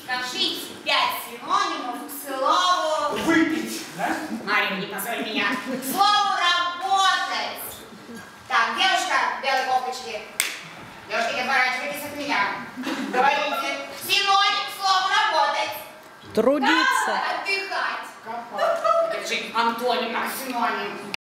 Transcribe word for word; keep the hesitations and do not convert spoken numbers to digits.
скажите пять синонимов к слову... Выпить, да? Мария, не позорь меня. К слову работать. Так, девушка в белой кофточке. Девушки, не отворачивайтесь от меня. Говорите, синоним к слову работать. Трудиться. Да, отдыхать. Это же антоним, а синоним.